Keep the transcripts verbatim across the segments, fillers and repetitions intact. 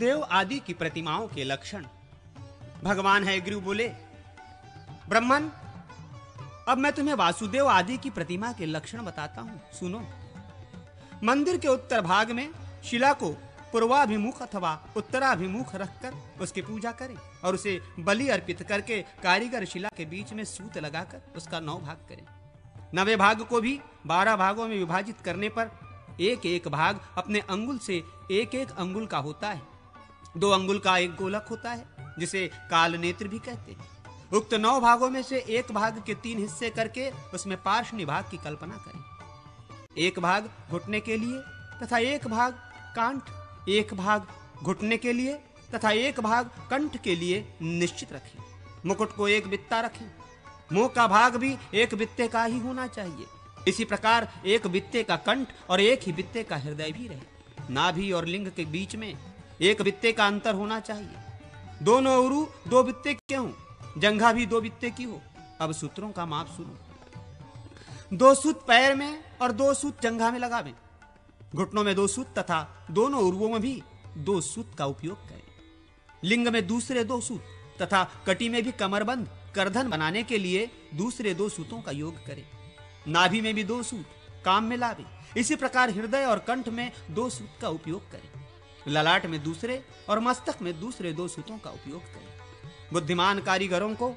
वासुदेव आदि की प्रतिमाओं के लक्षण। भगवान हयग्रीव बोले, ब्रह्मन, अब मैं तुम्हें वासुदेव आदि की प्रतिमा के लक्षण बताता हूं, सुनो। मंदिर के उत्तर भाग में शिला को पूर्वाभिमुख अथवा उत्तराभिमुख रखकर उसकी पूजा करें और उसे बलि अर्पित करके कारीगर शिला के बीच में सूत लगाकर उसका नौ भाग करें। नवे भाग को भी बारह भागों में विभाजित करने पर एक एक भाग अपने अंगुल से एक एक अंगुल का होता है। दो अंगुल का एक गोलक होता है जिसे काल नेत्र भी कहते हैं। उक्त नौ भागों में से एक भाग के तीन हिस्से करके उसमें पार्श्वनी भाग की कल्पना करें। एक भाग घुटने के लिए तथा एक भाग कांठ, एक भाग घुटने के लिए तथा एक भाग कंठ के लिए निश्चित रखें। मुकुट को एक बित्ता रखें। मुंह का भाग भी एक बित्ते का ही होना चाहिए। इसी प्रकार एक बित्ते का कंठ और एक ही बित्ते का हृदय भी रहे। नाभि और लिंग के बीच में एक बित्ते का अंतर होना चाहिए। दोनों उरु दो बित्ते के हों, जंघा भी दो बित्ते की हो। अब सूत्रों का माप सुनो। दो सूत पैर में और दो सूत जंघा में लगावें। घुटनों में दो सूत तथा दोनों उरुओं में भी दो सूत का उपयोग करें। लिंग में दूसरे दो सूत तथा कटी में भी कमरबंद करधन बनाने के लिए दूसरे दो सूतों का योग करें। नाभि में भी दो सूत काम में लावे। इसी प्रकार हृदय और कंठ में दो सूत का उपयोग करें। ललाट में दूसरे और मस्तक में दूसरे दो सूतों का उपयोग करें। बुद्धिमान कारीगरों को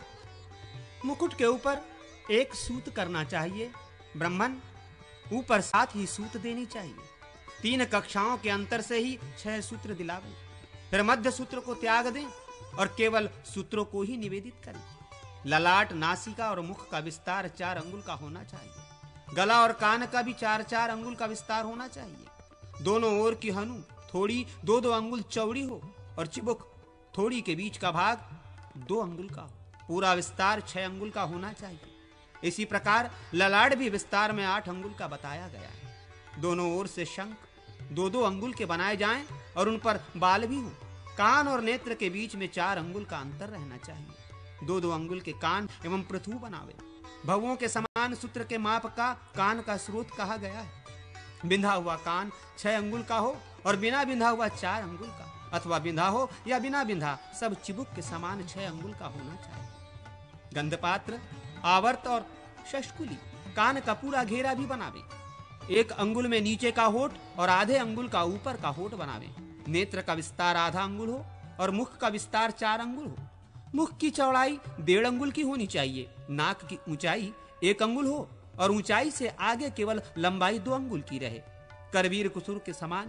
मुकुट के ऊपर एक सूत करना चाहिए। ब्राह्मण ऊपर सात ही सूत देनी चाहिए। तीन कक्षाओं के अंतर से ही छह सूत्र दिलावें। फिर मध्य सूत्र को त्याग दें और केवल सूत्रों को ही निवेदित करें। ललाट, नासिका और मुख का विस्तार चार अंगुल का होना चाहिए। गला और कान का भी चार चार अंगुल का विस्तार होना चाहिए। दोनों ओर की हनु थोड़ी दो दो अंगुल चौड़ी हो और चिबुक थोड़ी के बीच का भाग दो अंगुल का हो। पूरा विस्तार छह अंगुल का होना चाहिए। इसी प्रकार ललाट भी विस्तार में आठ अंगुल का बताया गया है। दोनों ओर से शंख दो दो अंगुल के बनाए जाएं और उन पर बाल भी हों। कान और नेत्र के बीच में चार अंगुल का अंतर रहना चाहिए। दो दो अंगुल के कान एवं पृथु बनावे। भवों के समान सूत्र के माप का कान का स्रोत कहा गया है। बिंधा हुआ कान छह अंगुल का हो और बिना बिंधा हुआ चार अंगुल का, अथवा बिंधा हो या बिना बिंधा सब चिबुक के समान छह अंगुल का होना चाहिए। गंधपात्र, आवर्त और शष्कुली कान का पूरा घेरा भी बनावे। एक अंगुल में नीचे का होठ और आधे अंगुल का ऊपर का होठ बनावे। नेत्र का विस्तार आधा अंगुल हो और मुख का विस्तार चार अंगुल हो। मुख की चौड़ाई डेढ़ अंगुल की होनी चाहिए। नाक की ऊंचाई एक अंगुल हो और ऊंचाई से आगे केवल लंबाई दो अंगुल की रहे। करवीर कुसुम के समान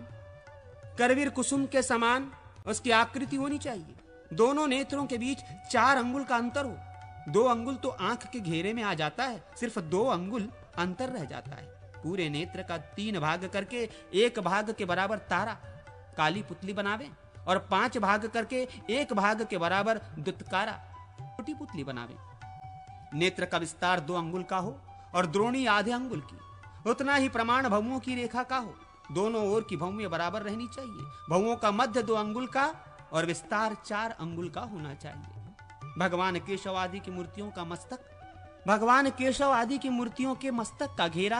करवीर कुसुम के समान उसकी आकृति होनी चाहिए। दोनों नेत्रों के बीच चार अंगुल का अंतर हो। दो अंगुल तो आंख के घेरे में आ जाता है, सिर्फ दो अंगुल अंतर रह जाता है। पूरे नेत्र का तीन भाग करके एक भाग के बराबर तारा काली पुतली बनावे और पांच भाग करके एक भाग के बराबर दुत्कारा छोटी पुतली बनावे। नेत्र का विस्तार दो अंगुल का हो और द्रोणी आधे अंगुल की। उतना ही प्रमाण भवों की रेखा का हो। दोनों ओर की भौमें बराबर रहनी चाहिए। भवों का मध्य दो अंगुल का और विस्तार चार अंगुल का होना चाहिए। भगवान केशव आदि की मूर्तियों का मस्तक भगवान केशव आदि की मूर्तियों के मस्तक का घेरा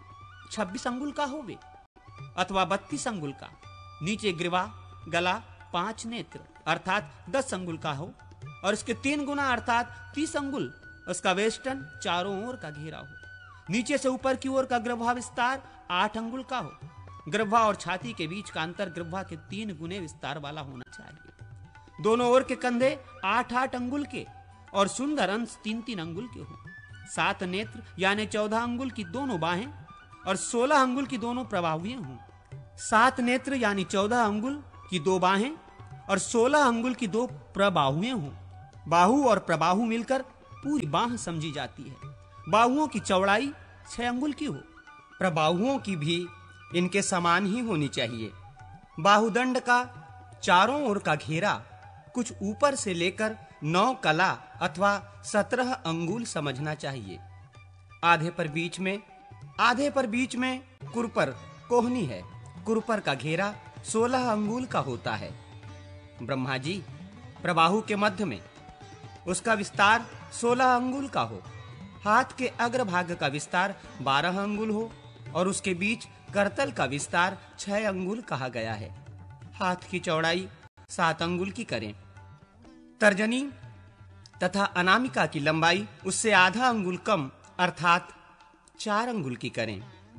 छब्बीस अंगुल का होवे अथवा बत्तीस अंगुल का। नीचे ग्रीवा, गला, पांच नेत्र अर्थात दस अंगुल का हो और इसके तीन गुना अर्थात तीस अंगुल उसका वेष्टन चारों ओर का घेरा हो। नीचे से ऊपर की ओर का ग्रभा विस्तार आठ अंगुल का हो। ग्रभा और छाती के बीच का अंतर ग्रभा के तीन गुने विस्तार वाला होना चाहिए। दोनों ओर के कंधे आठ आठ अंगुल के और सुंदर अंश तीन तीन अंगुल के हो। सात नेत्र यानी चौदह अंगुल की दोनों बाहें और सोलह अंगुल की दोनों प्रबाहुएं हों। सात नेत्र यानी चौदह अंगुल की दो बाहें और सोलह अंगुल की दो प्रबाहुएं हों। बाहु और प्रबाहु मिलकर पूरी बाह समझी जाती है। बाहुओं की चौड़ाई छह अंगुल की हो। प्रबाहुओं की भी इनके समान ही होनी चाहिए। बाहुदंड का चारों ओर का घेरा कुछ ऊपर से लेकर नौ कला अथवा सत्रह अंगुल समझना चाहिए। आधे पर बीच में आधे पर बीच में कुरपर कोहनी है। कुरपर का घेरा सोलह अंगुल का होता है। ब्रह्मा जी प्रबाहु के मध्य में उसका विस्तार सोलह अंगुल का हो। हाथ के अग्रभाग का विस्तार बारह अंगुल हो और उसके बीच करतल का विस्तार छह अंगुल कहा गया है। हाथ की चौड़ाई सात अंगुल की करें। तर्जनी तथा अनामिका की लंबाई उससे आधा अंगुल कम अर्थात चार अंगुल की करें।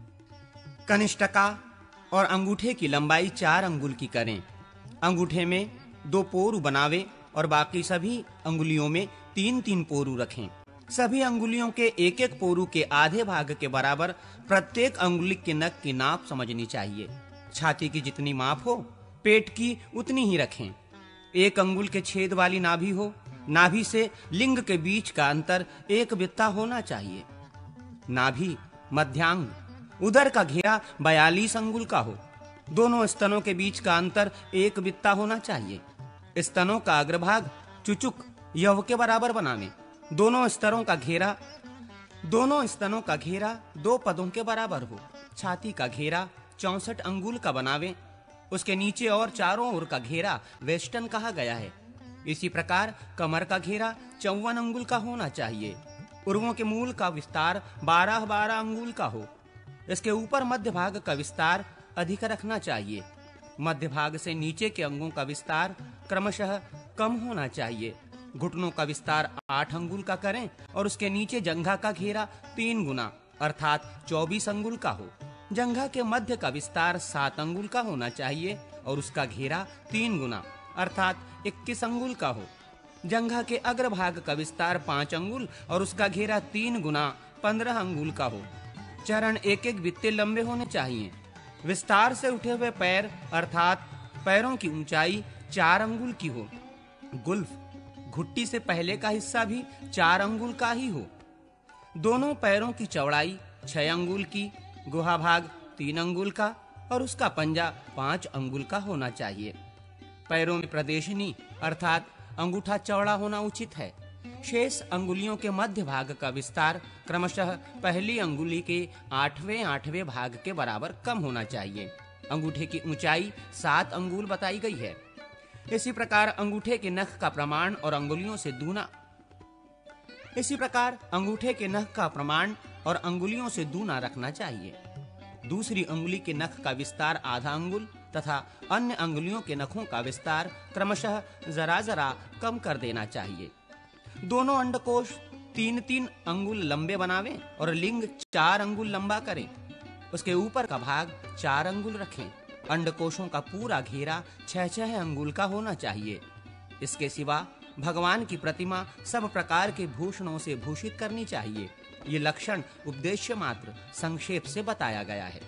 कनिष्ठका और अंगूठे की लंबाई चार अंगुल की करें। अंगूठे में दो पोरू बनावे और बाकी सभी अंगुलियों में तीन तीन पोरू रखें। सभी अंगुलियों के एक एक पोरू के आधे भाग के बराबर प्रत्येक अंगुली के नख की नाप समझनी चाहिए। छाती की जितनी माप हो पेट की उतनी ही रखें। एक अंगुल के छेद वाली नाभि हो। नाभि से लिंग के बीच का अंतर एक बित्ता होना चाहिए। नाभि मध्यांग उदर का घेरा बयालीस अंगुल का हो। दोनों स्तनों के बीच का अंतर एक बित्ता होना चाहिए। स्तनों का अग्रभाग चुचुक यव के बराबर बनावें। दोनों स्तरों का घेरा दोनों स्तनों का घेरा दो पदों के बराबर हो। छाती का घेरा चौसठ अंगुल का बनावें। उसके नीचे और चारों ओर का घेरा वेस्टर्न कहा गया है। इसी प्रकार कमर का घेरा चौवन अंगुल का होना चाहिए। उर्वों के मूल का विस्तार बारह बारह अंगुल का हो। इसके ऊपर मध्य भाग का विस्तार अधिक रखना चाहिए। मध्य भाग से नीचे के अंगों का विस्तार क्रमशः कम होना चाहिए। घुटनों का विस्तार आठ अंगुल का करें और उसके नीचे जंघा का घेरा तीन गुना अर्थात चौबीस अंगुल का हो। जंघा के मध्य का विस्तार सात अंगुल का होना चाहिए और उसका घेरा तीन गुना अर्थात इक्कीस अंगुल का हो। जंघा के अग्रभाग का विस्तार पांच अंगुल और उसका घेरा तीन गुना पंद्रह अंगुल का हो। चरण एक एक बित्ते लंबे होने चाहिए। विस्तार से उठे हुए पैर अर्थात पैरों की ऊंचाई चार अंगुल की हो। गुल्फ घुट्टी से पहले का हिस्सा भी चार अंगुल का ही हो। दोनों पैरों की चौड़ाई छह अंगुल की, गुहा भाग तीन अंगुल का और उसका पंजा पांच अंगुल का होना चाहिए। पैरों में प्रदेशनी अर्थात अंगूठा चौड़ा होना उचित है। शेष अंगुलियों के मध्य भाग का विस्तार क्रमशः पहली अंगुली के आठवें आठवें भाग के बराबर कम होना चाहिए। अंगूठे की ऊंचाई सात अंगुल बताई गई है। इसी प्रकार अंगूठे के नख का प्रमाण और अंगुलियों से दूना इसी प्रकार अंगूठे के नख का प्रमाण और अंगुलियों से दूना रखना चाहिए। दूसरी अंगुली के नख का विस्तार आधा अंगुल तथा अन्य अंगुलियों के नखों का विस्तार क्रमशः जरा जरा कम कर देना चाहिए। दोनों अंडकोश तीन तीन अंगुल लंबे बनावें और लिंग चार अंगुल लंबा करें। उसके ऊपर का भाग चार अंगुल रखें। अंडकोशों का पूरा घेरा छह छह अंगुल का होना चाहिए। इसके सिवा भगवान की प्रतिमा सब प्रकार के भूषणों से भूषित करनी चाहिए। ये लक्षण उपदेश्य मात्र संक्षेप से बताया गया है।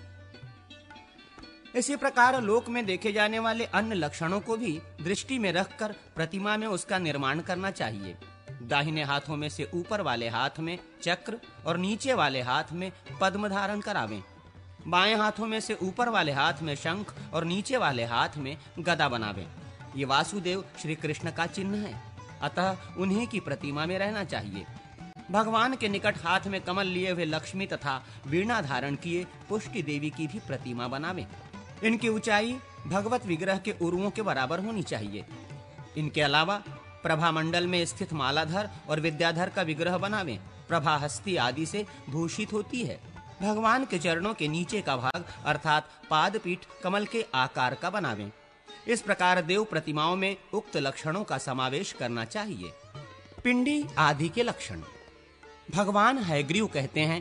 इसी प्रकार लोक में देखे जाने वाले अन्य लक्षणों को भी दृष्टि में रखकर प्रतिमा में उसका निर्माण करना चाहिए। दाहिने हाथों में से ऊपर वाले हाथ में चक्र और नीचे वाले हाथ में पद्म धारण करावें। बाएं हाथों में से ऊपर वाले हाथ में शंख और नीचे वाले हाथ में गदा बनावें। ये वासुदेव श्री कृष्ण का चिन्ह है, अतः उन्हीं की प्रतिमा में रहना चाहिए। भगवान के निकट हाथ में कमल लिए हुए लक्ष्मी तथा वीणा धारण किए पुष्टि देवी की भी प्रतिमा बनावें। इनकी ऊंचाई भगवत विग्रह के उर्वों के बराबर होनी चाहिए। इनके अलावा प्रभा मंडल में स्थित मालाधर और विद्याधर का विग्रह बनावें। प्रभा हस्ती आदि से भूषित होती है। भगवान के चरणों के नीचे का भाग अर्थात पादपीठ कमल के आकार का बनावें। इस प्रकार देव प्रतिमाओं में उक्त लक्षणों का समावेश करना चाहिए। पिंडी आदि के लक्षण। भगवान हयग्रीव कहते हैं,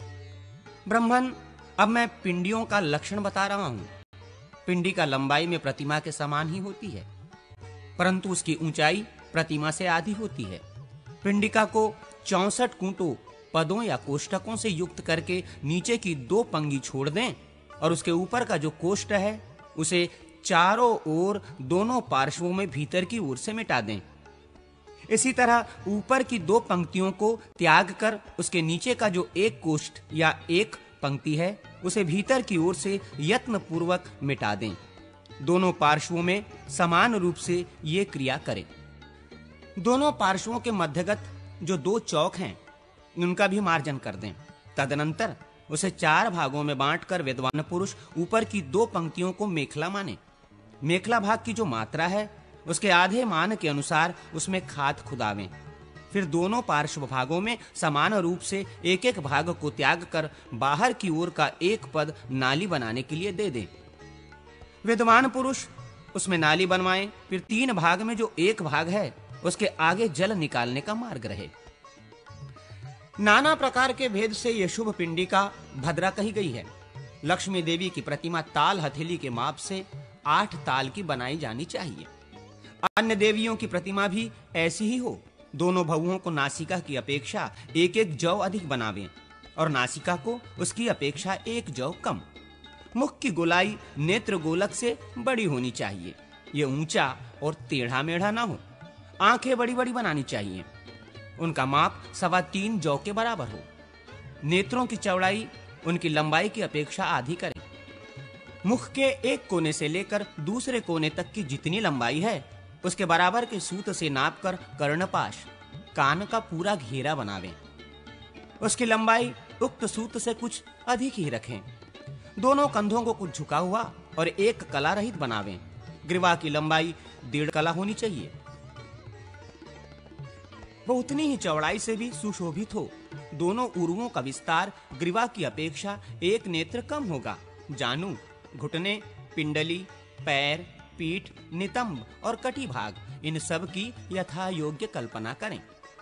ब्रह्मन, अब मैं पिंडियों का लक्षण बता रहा हूं। पिंडी का लंबाई में प्रतिमा के समान ही होती है, परंतु उसकी ऊंचाई प्रतिमा से आधी होती है। पिंडिका को चौसठ कूटों पदों या कोष्ठकों से युक्त करके नीचे की दो पंगी छोड़ दें और उसके ऊपर का जो कोष्ठ है उसे चारों ओर दोनों पार्श्वों में भीतर की ओर से मिटा दें। इसी तरह ऊपर की दो पंक्तियों को त्याग कर उसके नीचे का जो एक कोष्ठ या एक पंक्ति है उसे भीतर की ओर से यत्न पूर्वक मिटा दें। दोनों पार्श्वों में समान रूप से ये क्रिया करें। दोनों पार्श्वों के मध्यगत जो दो चौक हैं उनका भी मार्जन कर दें। तदनंतर उसे चार भागों में बांटकर विद्वान पुरुष ऊपर की दो पंक्तियों को मेखला माने। मेखला भाग की जो मात्रा है उसके आधे मान के अनुसार उसमें खाद खुदावें। फिर दोनों पार्श्व भागों में समान रूप से एक एक भाग को त्याग कर बाहर की ओर का एक पद नाली बनाने के लिए दे दें। विद्वान पुरुष उसमें नाली बनवाएं, फिर तीन भाग में जो एक भाग है उसके आगे जल निकालने का मार्ग रहे। नाना प्रकार के भेद से यह शुभ पिंडिका भद्रा कही गई है। लक्ष्मी देवी की प्रतिमा ताल हथेली के माप से आठ ताल की बनाई जानी चाहिए। अन्य देवियों की प्रतिमा भी ऐसी ही हो। दोनों भवों को नासिका की अपेक्षा एक एक जौ अधिक बनावें और नासिका को उसकी अपेक्षा एक जौ कम। मुख की गोलाई नेत्र गोलक से बड़ी होनी चाहिए। ये ऊंचा और टेढ़ा मेढ़ा ना हो। आंखें बड़ी बड़ी बनानी चाहिए। उनका माप सवा तीन जौ के बराबर हो। नेत्रों की चौड़ाई उनकी लंबाई की अपेक्षा आधी करें। मुख के एक कोने से लेकर दूसरे कोने तक की जितनी लंबाई है उसके बराबर के सूत से नापकर कर्णपाश कान का पूरा घेरा बनावें। उसकी लंबाई उक्त सूत से कुछ अधिक ही रखें। दोनों कंधों को कुछ झुका हुआ और एक कला रहित बनावें। ग्रीवा की लंबाई डेढ़ कला होनी चाहिए। वो उतनी ही चौड़ाई से भी सुशोभित हो। दोनों उरुओं का विस्तार ग्रीवा की अपेक्षा एक नेत्र कम होगा। जानु, घुटने, पिंडली, पैर, पीठ, नितंब और कटी भाग, इन सब की यथा योग्य कल्पना करें।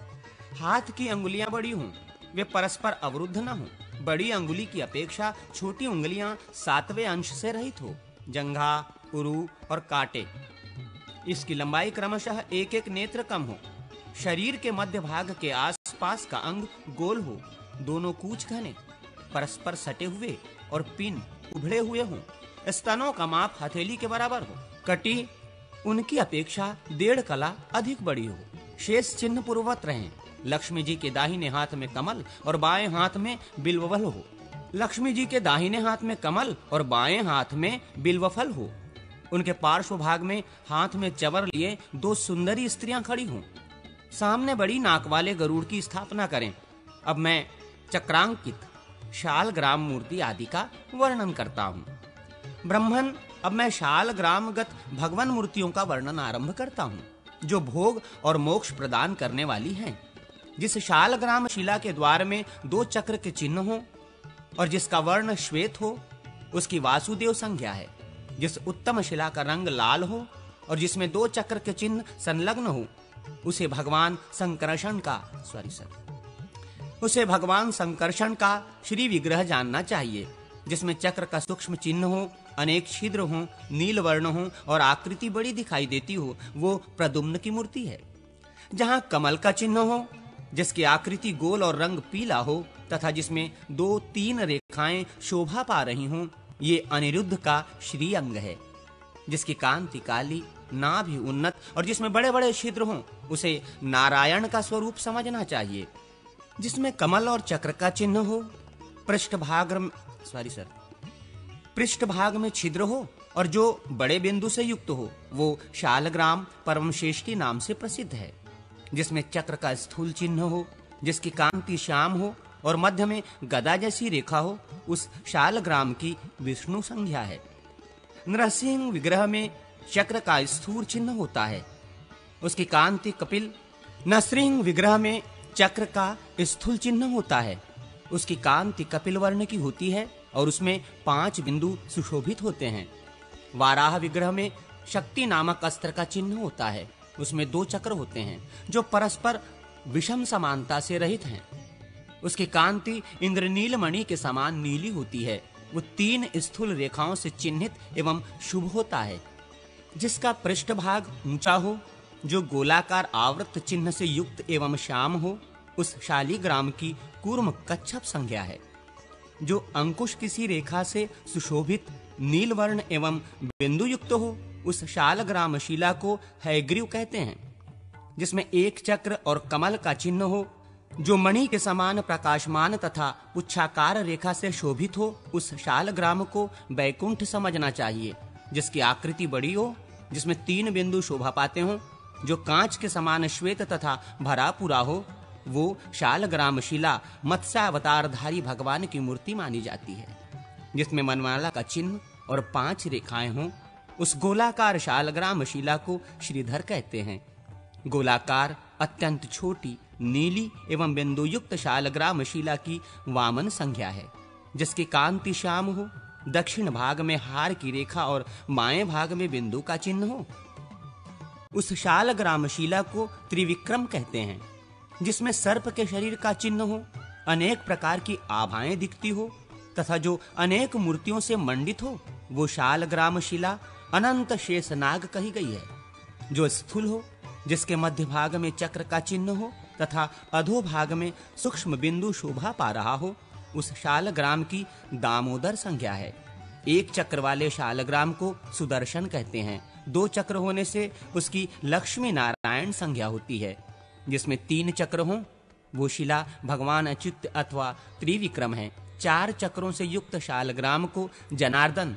हाथ की अंगुलियां बड़ी हों, वे परस्पर अवरुद्ध न हों। बड़ी अंगुली की अपेक्षा छोटी उंगलियां सातवें अंश से रहित हो। जंघा, उरु और काटे, इसकी लंबाई क्रमशः एक एक नेत्र कम हो। शरीर के मध्य भाग के आसपास का अंग गोल हो। दोनों कूच घने, परस्पर सटे हुए और पिन उभड़े हुए हों। स्तनों का माप हथेली के बराबर हो। कटी उनकी अपेक्षा डेढ़ कला अधिक बड़ी हो। शेष चिन्ह पूर्ववत रहें। लक्ष्मी जी के दाहिने हाथ में कमल और बाएं हाथ में बिल्वफल हो। लक्ष्मी जी के दाहिने हाथ में कमल और बाएं हाथ में बिल्वफल हो। उनके पार्श्व भाग में हाथ में चवर लिए दो सुंदरी स्त्रियां खड़ी हों। सामने बड़ी नाक वाले गरुड़ की स्थापना करें। अब मैं चक्रांकित शाल ग्राम मूर्ति आदि का वर्णन करता हूँ। ब्रह्मन, अब मैं शाल ग्रामगत भगवान मूर्तियों का वर्णन आरंभ करता हूँ, जो भोग और मोक्ष प्रदान करने वाली हैं। जिस शाल ग्राम शिला के द्वार में दो चक्र के चिन्ह हो और जिसका वर्ण श्वेत हो, उसकी वासुदेव संज्ञा है। जिस उत्तम शिला का रंग लाल हो और जिसमें दो चक्र के चिन्ह संलग्न हो, उसे भगवान संकर्षण का सॉरी सर उसे भगवान संकर्षण का श्री विग्रह जानना चाहिए। जिसमें चक्र का सूक्ष्म चिन्ह हो, अनेक छिद्र हो, नील वर्ण हो और आकृति बड़ी दिखाई देती हो, वो प्रद्युम्न की मूर्ति है। जहां कमल का चिन्ह हो, जिसकी आकृति गोल और रंग पीला हो तथा जिसमें दो तीन रेखाएं शोभा पा रही हों, ये अनिरुद्ध का श्री अंग है। जिसकी कांति काली, नाभि उन्नत और जिसमें बड़े बड़े छिद्र हों, उसे नारायण का स्वरूप समझना चाहिए। जिसमें कमल और चक्र का चिन्ह हो, पृष्ठभाग सॉरी सर पृष्ठभाग में छिद्र हो और जो बड़े बिंदु से युक्त हो, वो शालग्राम परमश्रेष्ठी नाम से प्रसिद्ध है। जिसमें चक्र का स्थूल चिन्ह हो, जिसकी कांति श्याम हो और मध्य में गदा जैसी रेखा हो, उस शालग्राम की विष्णु संज्ञा है। नरसिंह विग्रह में चक्र का स्थूल चिन्ह होता है, उसकी कांति कपिल। नरसिंह विग्रह में चक्र का स्थूल चिन्ह होता है, उसकी कांति कपिल वर्ण की होती है और उसमें पांच बिंदु सुशोभित होते हैं। वाराह विग्रह में शक्ति नामक अस्त्र का चिन्ह होता है, उसमें दो चक्र होते हैं जो परस्पर विषम समानता से रहित हैं। उसकी कांति इंद्रनील मणि के समान नीली होती है। वो तीन स्थूल रेखाओं से चिन्हित एवं शुभ होता है। जिसका पृष्ठभाग ऊंचा हो, जो गोलाकार आवृत चिन्ह से युक्त एवं श्याम हो, उस शालिग्राम की कूर्म कच्छप संज्ञा है। जो अंकुश किसी रेखा से सुशोभित नील वर्ण एवं बिंदु युक्त हो, उस शालग्राम शिला को हैग्रीव कहते हैं। जिसमें एक चक्र और कमल का चिन्ह हो, जो मणि के समान प्रकाशमान तथा पुच्छाकार रेखा से शोभित हो, उस शालग्राम को बैकुंठ समझना चाहिए। जिसकी आकृति बड़ी हो, जिसमें तीन बिंदु शोभा पाते हो, जो कांच के समान श्वेत तथा भरा पूरा हो, वो शालग्राम शिला मत्स्यावतारधारी भगवान की मूर्ति मानी जाती है। जिसमें मनमाला का चिन्ह और पांच रेखाएं हों, उस गोलाकार शालग्राम शिला को श्रीधर कहते हैं। गोलाकार, अत्यंत छोटी, नीली एवं बिंदु युक्त शालग्राम शिला की वामन संज्ञा है। जिसकी कांति श्याम हो, दक्षिण भाग में हार की रेखा और बाएं भाग में बिंदु का चिन्ह हो। उस शालग्राम शिला को त्रिविक्रम कहते हैं, जिसमें सर्प के शरीर का चिन्ह हो, अनेक प्रकार की आभाएं दिखती हो तथा जो अनेक मूर्तियों से मंडित हो, वो शालग्राम शिला अनंत शेषनाग कही गई है। जो स्थूल हो, जिसके मध्य भाग में चक्र का चिन्ह हो तथा अधो भाग में सूक्ष्म बिंदु शोभा पा रहा हो, उस शालग्राम की दामोदर संज्ञा है। एक चक्र वाले शालग्राम को सुदर्शन कहते हैं। दो चक्र होने से उसकी लक्ष्मी नारायण संज्ञा होती है। जिसमें तीन चक्र हों, वो शिला भगवान अच्युत अथवा त्रिविक्रम है। चार चक्रों से युक्त शालग्राम को जनार्दन,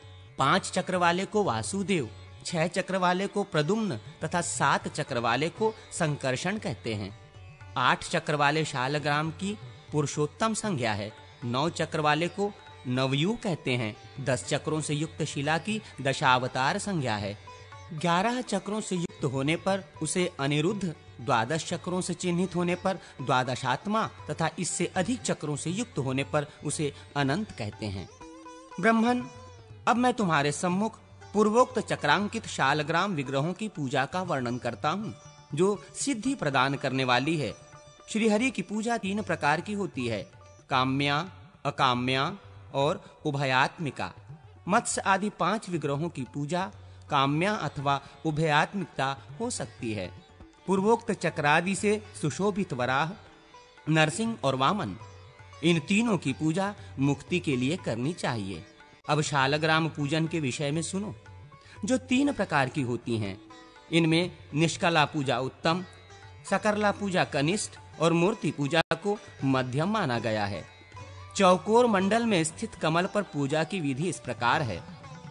पांच चक्र वाले को वासुदेव, छह चक्र वाले को प्रद्युम्न तथा सात चक्र वाले को संकर्षण कहते हैं। आठ चक्र वाले शालग्राम की पुरुषोत्तम संज्ञा है। नौ चक्र वाले को नवयु कहते हैं। दस चक्रों से युक्त शिला की दशावतार संज्ञा है। ग्यारह चक्रों से युक्त होने पर उसे अनिरुद्ध, द्वादश चक्रों से चिन्हित होने पर द्वादशात्मा तथा इससे अधिक चक्रों से युक्त होने पर उसे अनंत कहते हैं। ब्रह्मन, अब मैं तुम्हारे सम्मुख पूर्वोक्त चक्रांकित शालग्राम विग्रहों की पूजा का वर्णन करता हूँ, जो सिद्धि प्रदान करने वाली है। श्रीहरि की पूजा तीन प्रकार की होती है: काम्या, अकाम्या और उभयात्मिका। मत्स्य आदि पांच विग्रहों की पूजा काम्या अथवा उभयात्मिकता हो सकती है। पूर्वोक्त चक्रादि से सुशोभित वराह, नरसिंह और वामन, इन तीनों की पूजा मुक्ति के लिए करनी चाहिए। अब शालग्राम पूजन के विषय में सुनो, जो तीन प्रकार की होती हैं। इनमें निष्कला पूजा उत्तम, सकरला पूजा कनिष्ठ और मूर्ति पूजा को मध्यम माना गया है। चौकोर मंडल में स्थित कमल पर पूजा की विधि इस प्रकार है: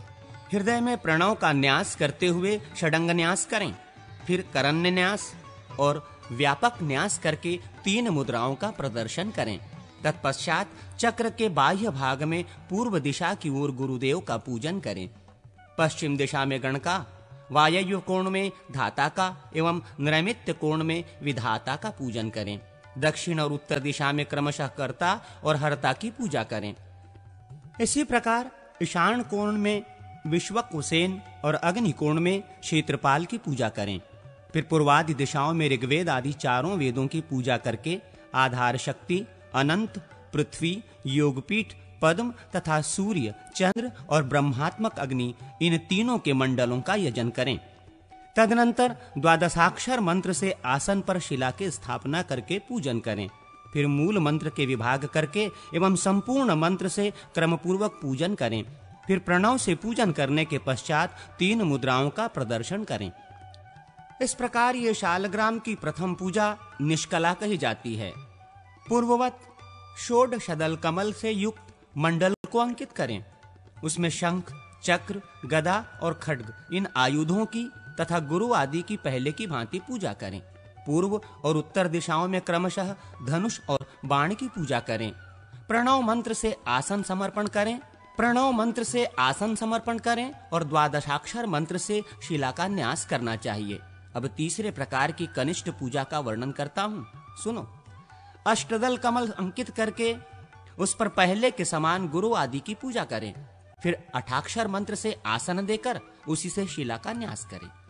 हृदय में प्रणव का न्यास करते हुए षडंग न्यास करें, फिर करन्य न्यास और व्यापक न्यास करके तीन मुद्राओं का प्रदर्शन करें। तत्पश्चात चक्र के बाह्य भाग में पूर्व दिशा की ओर गुरुदेव का पूजन करें। पश्चिम दिशा में गणका, वायव्य कोण में धाता का एवं नैऋत्य कोण में विधाता का पूजन करें। दक्षिण और उत्तर दिशा में क्रमशः कर्ता और हर्ता की पूजा करें। इसी प्रकार ईशान कोण में विश्वक्सेन और अग्नि कोण में क्षेत्रपाल की पूजा करें। फिर पूर्वादि दिशाओं में ऋग्वेद आदि चारों वेदों की पूजा करके आधार शक्ति, अनंत, पृथ्वी, योगपीठ, पद्म तथा सूर्य, चंद्र और ब्रह्मात्मक अग्नि, इन तीनों के मंडलों का यजन करें। तदनंतर द्वादशाक्षर मंत्र से आसन पर शिला की स्थापना करके पूजन करें। फिर मूल मंत्र के विभाग करके एवं संपूर्ण मंत्र से क्रमपूर्वक पूजन करें। फिर प्रणव से पूजन करने के पश्चात तीन मुद्राओं का प्रदर्शन करें। इस प्रकार ये शालग्राम की प्रथम पूजा निष्कला कही जाती है। पूर्ववत षोडशदल कमल से युक्त मंडल को अंकित करें। उसमें शंख, चक्र, गदा और खड्ग, इन आयुधों की तथा गुरु आदि की पहले की भांति पूजा करें। पूर्व और उत्तर दिशाओं में क्रमशः धनुष और बाण की पूजा करें। प्रणव मंत्र से आसन समर्पण करें प्रणव मंत्र से आसन समर्पण करें और द्वादशाक्षर मंत्र से शिला का न्यास करना चाहिए। अब तीसरे प्रकार की कनिष्ठ पूजा का वर्णन करता हूँ, सुनो। अष्टदल कमल अंकित करके उस पर पहले के समान गुरु आदि की पूजा करें। फिर अठाक्षर मंत्र से आसन देकर उसी से शिला का न्यास करें।